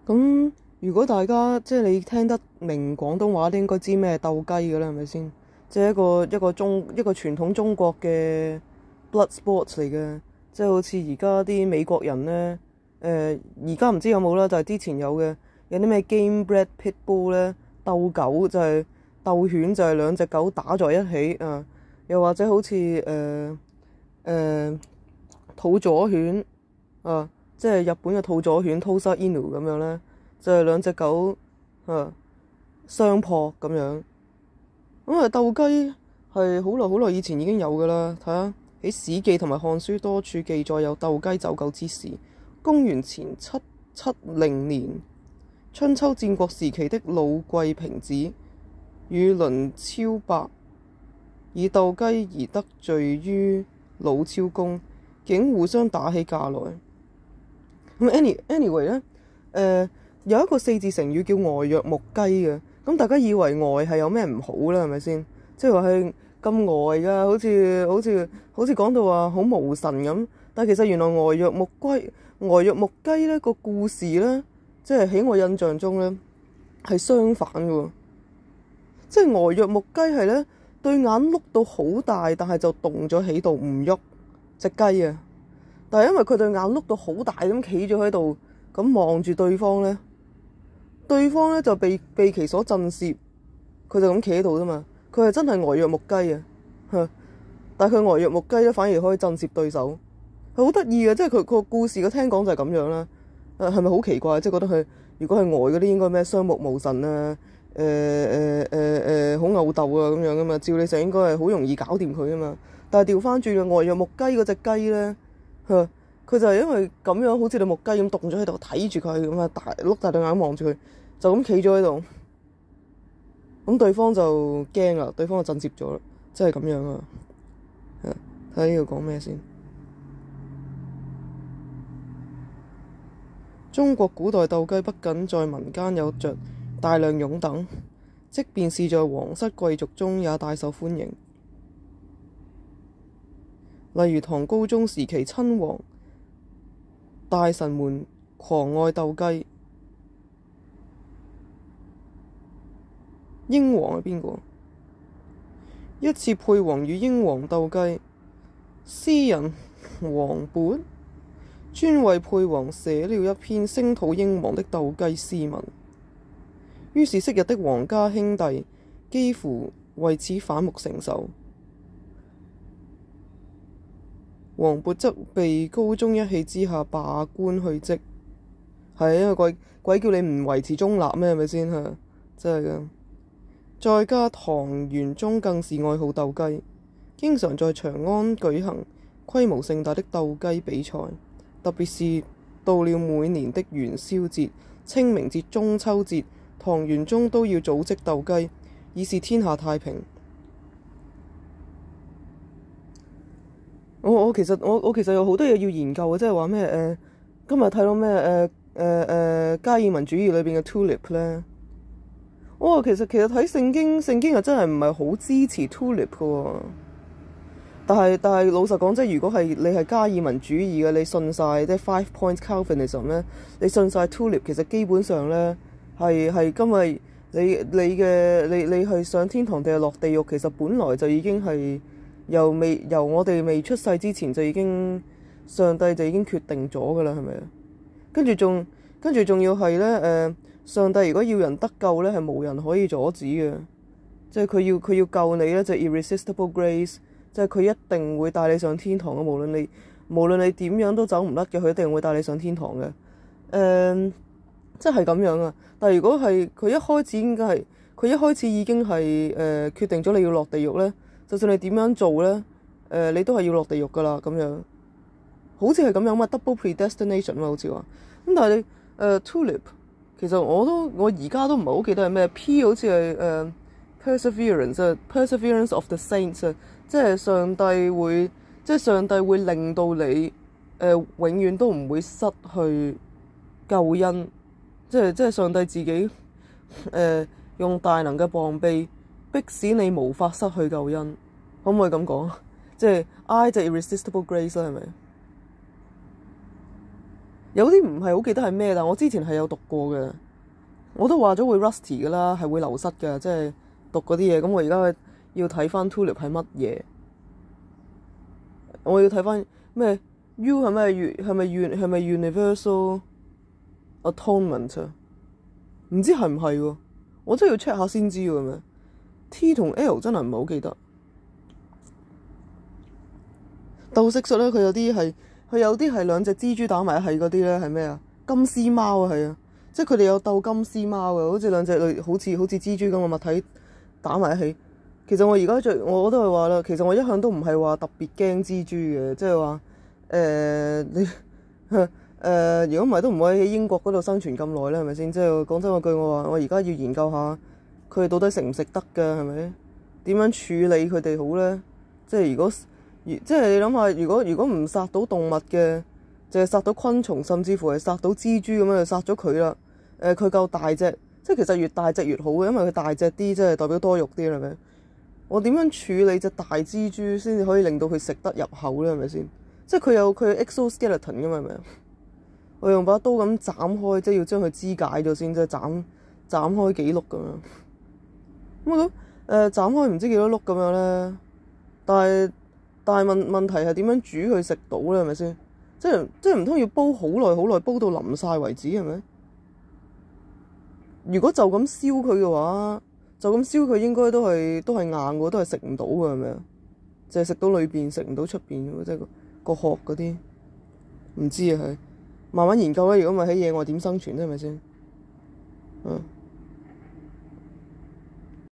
咁如果大家即係你聽得明廣東話，都應該知咩鬥雞㗎啦，係咪先？即係一個傳統中國嘅 blood sports 嚟嘅，即係好似而家啲美國人咧，而家唔知有冇啦，就係之前有嘅，有啲咩 game bred pit bull 咧，鬥狗就係鬥犬，就係兩隻狗打在一起啊，又或者好似土佐犬啊。即係日本嘅土佐犬 Tosa Inu 咁樣咧，就係兩隻狗相撲咁樣。咁啊鬥雞係好耐以前已經有㗎啦。睇下喺《史記》同埋《漢書》多處記載有鬥雞走狗之事。公元前770年，春秋戰國時期的魯貴平子與倫超伯以鬥雞而得罪於魯昭公，竟互相打起架來。咁 anyway 咧，有一個4字成語叫呆若木雞嘅，咁大家以為呆係有咩唔好啦，係咪先？即係話係咁呆噶，好似講到話好無神咁，但係其實原來呆若木雞咧個故事咧，即係喺我印象中咧係相反嘅，即係呆若木雞係咧對眼碌到好大，但係就動咗喺度唔喐隻雞啊！但係因為佢對眼碌到好大咁企咗喺度，咁望住對方咧，對方咧就被其所震懾，佢就咁企喺度啫嘛。佢係真係呆若木雞啊！但係佢呆若木雞咧，反而可以震懾對手，係好得意嘅。即係佢個故事嘅聽講就係咁樣啦。係咪好奇怪？即係覺得佢如果係呆嗰啲，應該咩雙目無神啊？好吽鬥啊咁樣噶嘛？照理上應該係好容易搞掂佢啊嘛。但係調翻轉呆若木雞嗰隻雞咧。佢就係因為咁樣，好似隻木雞咁凍咗喺度睇住佢咁啊，碌大對眼望住佢，就咁企咗喺度。咁對方就驚啦，對方就震懾咗啦，即係咁樣啊。睇下呢度講咩先。中國古代鬥雞不僅在民間有着大量擁躉，即便是在皇室貴族中也大受歡迎。例如唐高宗時期，親王大臣們狂愛鬥雞。英皇係邊個？一次沛王與英皇鬥雞，詩人王勃專為沛王寫了一篇聲討英皇的鬥雞詩文。於是昔日的皇家兄弟幾乎為此反目成仇。王勃則被高宗一氣之下罷官去職，係因為鬼叫你唔維持中立咩？係咪先嚇？真係㗎。再加唐玄宗更是愛好鬥雞，經常在長安舉行規模盛大的鬥雞比賽，特別是到了每年的元宵節、清明節、中秋節，唐玄宗都要組織鬥雞，以示天下太平。我其實有好多嘢要研究嘅，即係話咩今日睇到咩加爾文主義裏邊嘅 tulip 咧，其實睇聖經又真係唔係好支持 tulip 嘅喎。但係老實講，即係如果係你係加爾文主義嘅，你信晒即係 5 point Calvinism 咧，你信晒 tulip，其實基本上咧係今日你係上天堂定係落地獄，其實本來就已經係。由我哋未出世之前就已經上帝就已經決定咗㗎啦，係咪啊？跟住仲要係咧上帝如果要人得救咧，係無人可以阻止嘅，即係佢要救你咧，就 irresistible grace，即係佢一定會帶你上天堂嘅，無論你點樣都走唔甩嘅，佢一定會帶你上天堂嘅。即係咁樣啊！但係如果係佢一開始已經係決定咗你要落地獄咧。就算你點樣做咧，你都係要落地獄噶啦，咁樣好似係咁樣嘛 ，double predestination 嘛，好似話咁。但係你tulip， 其實我而家都唔係好記得係咩 P， 好似係perseverance of the saints， 即係上帝會令到你永遠都唔會失去救恩，即係上帝自己用大能嘅膀臂。迫使你無法失去救恩，可唔可以咁講？即係 I 就 irresistible grace 啦，係咪？ 有啲唔係好記得係咩，但我之前係有讀過嘅。我都話咗會 rusty 噶啦，係會流失嘅，即係讀嗰啲嘢。咁我而家要睇翻 tulip 係乜嘢？我要睇翻咩 U 係咪 universal atonement 啊？唔知係唔係喎？我真係要 check 下先知喎。咩 T 同 L 真係唔係好記得。鬥蟋蟀咧，佢有啲係兩隻蜘蛛打埋一齊嗰啲咧，係咩啊？金絲貓啊，係啊，即係佢哋有鬥金絲貓嘅，好似兩隻類好似蜘蛛咁嘅物體打埋一齊。其實我而家我都係話啦，其實我一向都唔係話特別驚蜘蛛嘅，即係話你如果唔係都唔可以喺英國嗰度生存咁耐咧，係咪先？即係講真嗰句，我話我而家要研究下佢哋到底食唔食得㗎，係咪？點樣處理佢哋好咧？即係即係你諗下，如果唔殺到動物嘅，淨係殺到昆蟲，甚至乎係殺到蜘蛛咁樣就殺咗佢啦。佢夠大隻，即係其實越大隻越好嘅，因為佢大隻啲，即係代表多肉啲，係咪？我點樣處理隻大蜘蛛先至可以令到佢食得入口咧？係咪先？即係佢有 exoskeleton 㗎嘛？係咪？我用把刀咁斬開，即係要將佢肢解咗先，即係斬開幾碌咁樣。咁我斬開唔知幾多碌咁樣咧，但係問題係點樣煮佢食到咧？係咪先？即係唔通要煲好耐，煲到腍晒為止係咪？如果就咁燒佢嘅話，應該都係硬嘅，都係食唔到嘅，係咪啊？淨係食到裏邊，食唔到出邊，即係個殼嗰啲。唔知啊，係慢慢研究啦。如果唔係喺野外點生存咧？係咪先？